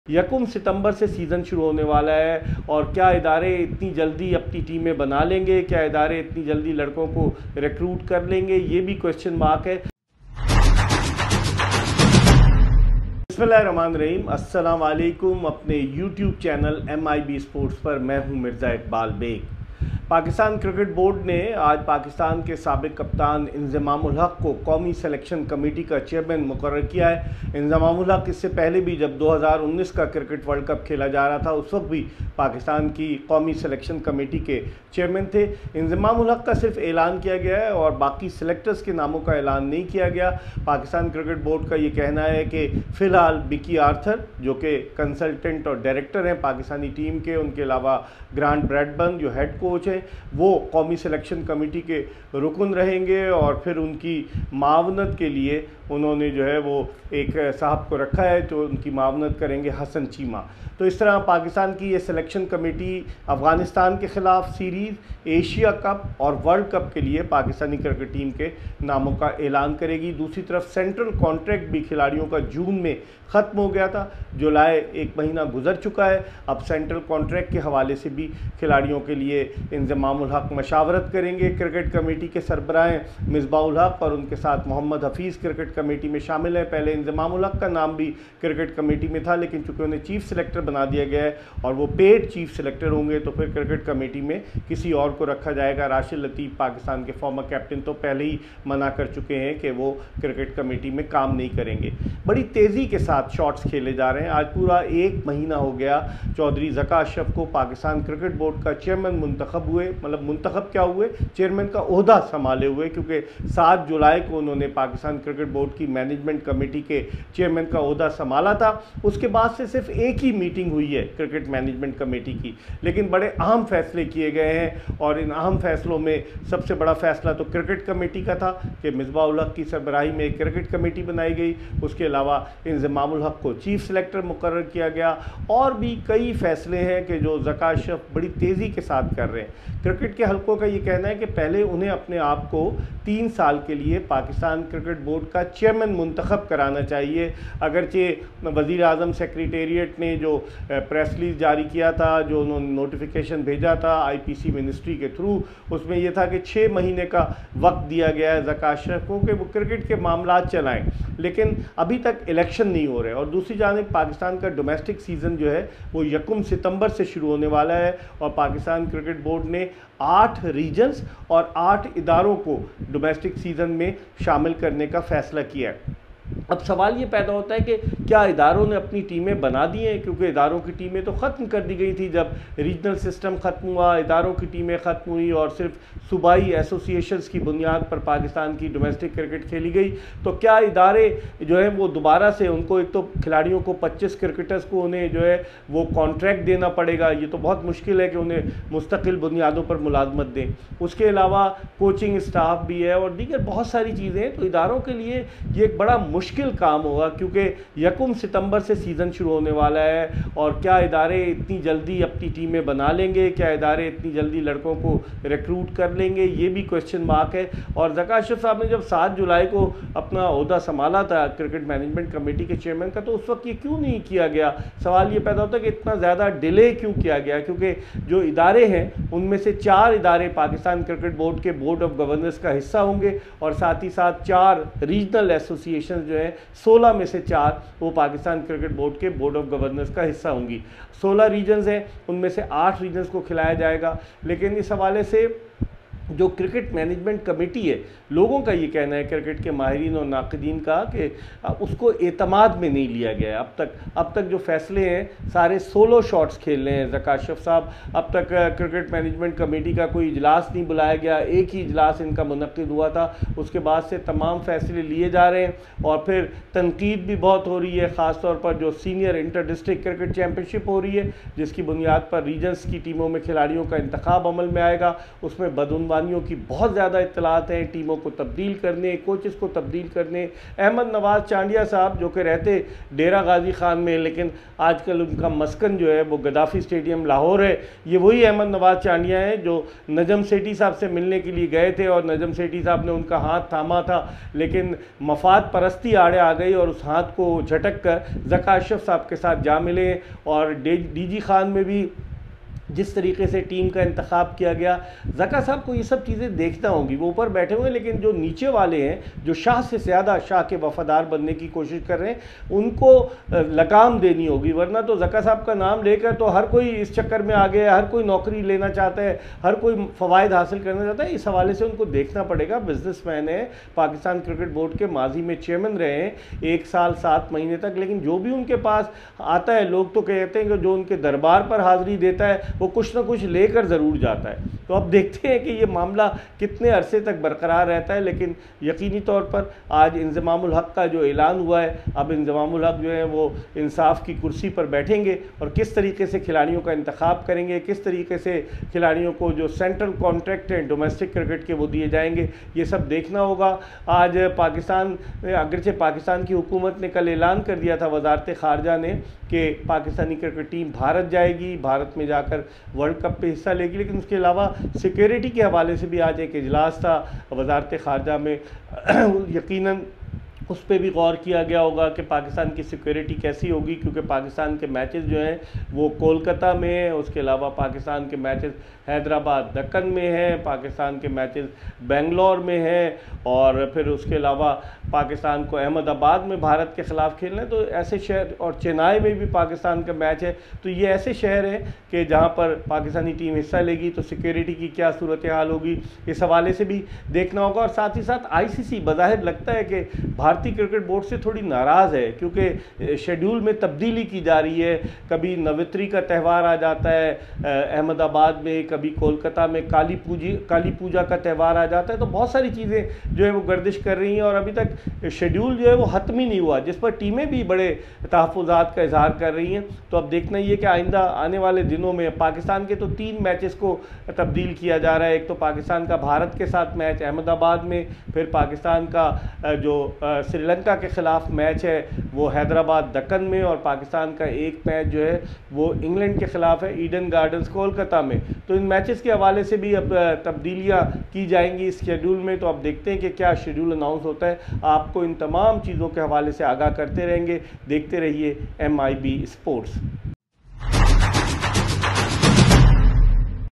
यकम सितंबर से सीज़न शुरू होने वाला है और क्या इदारे इतनी जल्दी अपनी टीमें बना लेंगे, क्या इदारे इतनी जल्दी लड़कों को रिक्रूट कर लेंगे, ये भी क्वेश्चन मार्क है। बिस्मिल्लाहिर्रहमानिर्रहीम, अस्सलाम वालेकुम। अपने यूट्यूब चैनल MIB स्पोर्ट्स पर मैं हूं मिर्ज़ा इकबाल बेग। पाकिस्तान क्रिकेट बोर्ड ने आज पाकिस्तान के साबिक कप्तान इंज़माम उल हक को कौमी सिलेक्शन कमेटी का चेयरमैन मुकर्रर किया है। इंज़माम उल हक इससे पहले भी जब 2019 का क्रिकेट वर्ल्ड कप खेला जा रहा था उस वक्त भी पाकिस्तान की कौमी सिलेक्शन कमेटी के चेयरमैन थे। इंज़माम उल हक का सिर्फ ऐलान किया गया है और बाकी सिलेक्टर्स के नामों का ऐलान नहीं किया गया। पाकिस्तान क्रिकेट बोर्ड का ये कहना है कि फ़िलहाल बिकी आर्थर जो कि कंसल्टेंट और डायरेक्टर हैं पाकिस्तानी टीम के, उनके अलावा ग्रांट ब्रैडबर्न जो हेड कोच हैं, वो कौमी सिलेक्शन कमेटी के रुकन रहेंगे और फिर उनकी मावनत के लिए उन्होंने जो है वो एक साहब को रखा है जो उनकी मावनत करेंगे, हसन चीमा। तो इस तरह पाकिस्तान की ये सिलेक्शन कमेटी अफ़गानिस्तान के ख़िलाफ़ सीरीज़, एशिया कप और वर्ल्ड कप के लिए पाकिस्तानी क्रिकेट टीम के नामों का ऐलान करेगी। दूसरी तरफ सेंट्रल कॉन्ट्रैक्ट भी खिलाड़ियों का जून में ख़त्म हो गया था, जुलाई एक महीना गुजर चुका है। अब सेंट्रल कॉन्ट्रैक्ट के हवाले से भी खिलाड़ियों के लिए इंज़माम उल हक मशावरत करेंगे। क्रिकेट कमेटी के सरबराह मिसबाह उल हक और उनके साथ मोहम्मद हफीज़ क्रिकेट कमेटी में शामिल हैं। पहले इंज़माम उल हक का नाम भी क्रिकेट कमेटी में था, लेकिन चूँकि उन्हें चीफ सेलेक्टर बना दिया गया है और वो पेड चीफ सेलेक्टर होंगे तो फिर क्रिकेट कमेटी में किसी और को रखा जाएगा। राशिद लतीफ़ पाकिस्तान के फॉर्मर कैप्टन तो पहले ही मना कर चुके हैं कि वो क्रिकेट कमेटी में काम नहीं करेंगे। बड़ी तेज़ी के साथ शॉट्स खेले जा रहे हैं। आज पूरा एक महीना हो गया चौधरी ज़का अशरफ को पाकिस्तान क्रिकेट बोर्ड का चेयरमैन मुंतखब हुए, मतलब मुंतखब क्या हुए, चेयरमैन का ओहदा संभाले हुए, क्योंकि 7 जुलाई को उन्होंने पाकिस्तान क्रिकेट बोर्ड की मैनेजमेंट कमेटी के चेयरमैन का ओहदा संभाला था। उसके बाद से सिर्फ एक ही मीटिंग हुई है क्रिकेट मैनेजमेंट कमेटी की, लेकिन बड़े अहम फैसले किए गए हैं और इन अहम फैसलों में सबसे बड़ा फैसला तो क्रिकेट कमेटी का था कि मिसबाह उल हक की सरबराही में एक क्रिकेट कमेटी बनाई गई। उसके अलावा इंज़माम उल हक को चीफ सेलेक्टर मुकर्रर किया गया और भी कई फैसले हैं कि जो ज़का अशरफ बड़ी तेज़ी के साथ कर रहे हैं। क्रिकेट के हलकों का ये कहना है कि पहले उन्हें अपने आप को 3 साल के लिए पाकिस्तान क्रिकेट बोर्ड का चेयरमैन मुंतखब कराना चाहिए। अगरचे वज़ीर आज़म सेक्रेटेरिएट ने जो प्रेस रिलीज़ जारी किया था, जो उन्होंने नोटिफिकेशन भेजा था IPC मिनिस्ट्री के थ्रू, उसमें यह था कि 6 महीने का वक्त दिया गया है ज़का अशरफ को कि वो क्रिकेट के मामलात चलाएँ, लेकिन अभी तक इलेक्शन नहीं हो रहे। और दूसरी जानिब पाकिस्तान का डोमेस्टिक सीज़न जो है वो यकम सितंबर से शुरू होने वाला है और पाकिस्तान क्रिकेट बोर्ड ने 8 रीजन्स और 8 इदारों को डोमेस्टिक सीज़न में शामिल करने का फ़ैसला किया है। अब सवाल ये पैदा होता है कि क्या इदारों ने अपनी टीमें बना दी हैं, क्योंकि इदारों की टीमें तो ख़त्म कर दी गई थी जब रीजनल सिस्टम ख़त्म हुआ, इदारों की टीमें ख़त्म हुई और सिर्फ सूबाई एसोसिएशंस की बुनियाद पर पाकिस्तान की डोमेस्टिक क्रिकेट खेली गई। तो क्या इदारे जो है वो दोबारा से उनको, एक तो खिलाड़ियों को 25 क्रिकेटर्स को उन्हें जो है वो कॉन्ट्रैक्ट देना पड़ेगा, ये तो बहुत मुश्किल है कि उन्हें मुस्तकिल बुनियादों पर मुलाजमत दें। उसके अलावा कोचिंग स्टाफ भी है और दीगर बहुत सारी चीज़ें हैं। तो इदारों के लिए ये एक बड़ा मुश्किल काम होगा, क्योंकि यकम सितंबर से सीज़न शुरू होने वाला है और क्या इदारे इतनी जल्दी अपनी टीमें बना लेंगे, क्या इदारे इतनी जल्दी लड़कों को रिक्रूट कर लेंगे, ये भी क्वेश्चन मार्क है। और ज़का अशरफ साहब ने जब 7 जुलाई को अपना ओहदा संभाला था क्रिकेट मैनेजमेंट कमेटी के चेयरमैन का, तो उस वक्त ये क्यों नहीं किया गया? सवाल ये पैदा होता है कि इतना ज़्यादा डिले क्यों किया गया, क्योंकि जो इदारे हैं उनमें से 4 इदारे पाकिस्तान क्रिकेट बोर्ड के बोर्ड ऑफ गवर्नर्स का हिस्सा होंगे और साथ ही साथ 4 रीजनल एसोसिएशन जो है 16 में से 4 वो पाकिस्तान क्रिकेट बोर्ड के बोर्ड ऑफ गवर्नर्स का हिस्सा होंगी। 16 रीजन्स हैं, उनमें से 8 रीजन्स को खिलाया जाएगा। लेकिन इस हवाले से जो क्रिकेट मैनेजमेंट कमेटी है, लोगों का ये कहना है, क्रिकेट के माहिरीन और नाक़दीन का, कि उसको एतमाद में नहीं लिया गया है। अब तक जो फैसले हैं सारे सोलो शॉट्स खेल रहे हैं ज़का अशरफ साहब। अब तक क्रिकेट मैनेजमेंट कमेटी का कोई इजलास नहीं बुलाया गया, एक ही इजलास इनका मुनक्किद हुआ था। उसके बाद से तमाम फैसले लिए जा रहे हैं और फिर तनकीद भी बहुत हो रही है, ख़ास तौर पर जो senior inter district cricket championship हो रही है, जिसकी बुनियाद पर रीजन्स की टीमों में खिलाड़ियों का इंतखाब अमल में आएगा। उसमें बदउनवानी कहानियों की बहुत ज़्यादा इत्तलात हैं, टीमों को तब्दील करने, कोचेस को तब्दील करने। अहमद नवाज चांडिया साहब जो कि रहते डेरा गाजी खान में, लेकिन आजकल उनका मस्कन जो है वो गद्दाफ़ी स्टेडियम लाहौर है, ये वही अहमद नवाज चांडिया हैं जो नजम सेठी साहब से मिलने के लिए गए थे और नजम सेठी साहब ने उनका हाथ थामा था, लेकिन मफाद परस्ती आड़े आ गई और उस हाथ को झटक कर ज़का अशरफ साहब के साथ जा मिले। और डीजी खान में भी जिस तरीके से टीम का इंतखाब किया गया, ज़का साहब को ये सब चीज़ें देखना होंगी। वो ऊपर बैठे हुए हैं, लेकिन जो नीचे वाले हैं, जो शाह से ज़्यादा शाह के वफादार बनने की कोशिश कर रहे हैं, उनको लगाम देनी होगी। वरना तो ज़का साहब का नाम लेकर तो हर कोई इस चक्कर में आ गया, हर कोई नौकरी लेना चाहता है, हर कोई फ़वाइद हासिल करना चाहता है। इस हवाले से उनको देखना पड़ेगा। बिजनेसमैन है, पाकिस्तान क्रिकेट बोर्ड के माजी में चेयरमैन रहे हैं 1 साल 7 महीने तक, लेकिन जो भी उनके पास आता है, लोग तो कहते हैं कि जो उनके दरबार पर हाज़िरी देता है वो कुछ ना कुछ लेकर ज़रूर जाता है। तो अब देखते हैं कि ये मामला कितने अरसे तक बरकरार रहता है, लेकिन यकीनी तौर पर आज इंज़मामुल हक़ का जो ऐलान हुआ है, अब इंज़मामुल हक़ जो है वो इंसाफ की कुर्सी पर बैठेंगे और किस तरीके से खिलाड़ियों का इंतखाब करेंगे, किस तरीके से खिलाड़ियों को जो सेंट्रल कॉन्ट्रैक्ट हैं डोमेस्टिक क्रिकेट के वो दिए जाएंगे, ये सब देखना होगा। आज पाकिस्तान, अगरचे पाकिस्तान की हुकूमत ने कल ऐलान कर दिया था, वज़ारत ख़ारजा ने, कि पाकिस्तानी क्रिकेट टीम भारत जाएगी, भारत में जाकर वर्ल्ड कप पे हिस्सा लेगी, लेकिन उसके अलावा सिक्योरिटी के हवाले से भी आज एक इजलास था वज़ारत ख़ारजा में। यकीनन उस पर भी गौर किया गया होगा कि पाकिस्तान की सिक्योरिटी कैसी होगी, क्योंकि पाकिस्तान के मैचेस जो हैं वो कोलकाता में है, उसके अलावा पाकिस्तान के मैचेस हैदराबाद दक्कन में हैं, पाकिस्तान के मैचेस बेंगलोर में हैं, और फिर उसके अलावा पाकिस्तान को अहमदाबाद में भारत के ख़िलाफ़ खेलना है। तो ऐसे शहर, और चेन्नई में भी पाकिस्तान का मैच है, तो ये ऐसे शहर हैं कि जहाँ पर पाकिस्तानी टीम हिस्सा लेगी तो सिक्योरिटी की क्या सूरत हाल होगी, इस हवाले से भी देखना होगा। और साथ ही साथ ICC बज़ाहिर लगता है कि भारतीय क्रिकेट बोर्ड से थोड़ी नाराज़ है, क्योंकि शेड्यूल में तब्दीली की जा रही है। कभी नवरात्रि का त्यौहार आ जाता है अहमदाबाद में, कभी कोलकाता में काली पूजा का त्यौहार आ जाता है, तो बहुत सारी चीज़ें जो है वो गर्दिश कर रही हैं और अभी तक शेड्यूल जो है वो ख़त्म ही नहीं हुआ, जिस पर टीमें भी बड़े तहफ़्फ़ुज़ात का इजहार कर रही हैं। तो अब देखना ये कि आइंदा आने वाले दिनों में पाकिस्तान के तो 3 मैचेस को तब्दील किया जा रहा है। एक तो पाकिस्तान का भारत के साथ मैच अहमदाबाद में, फिर पाकिस्तान का जो श्रीलंका के ख़िलाफ़ मैच है वो हैदराबाद दक्कन में, और पाकिस्तान का एक मैच जो है वो इंग्लैंड के ख़िलाफ़ है ईडन गार्डन्स कोलकाता में। तो इन मैचेस के हवाले से भी अब तब्दीलियाँ की जाएंगी इस शेड्यूल में। तो अब देखते हैं कि क्या शेड्यूल अनाउंस होता है। आपको इन तमाम चीज़ों के हवाले से आगाह करते रहेंगे। देखते रहिए MIB स्पोर्ट्स।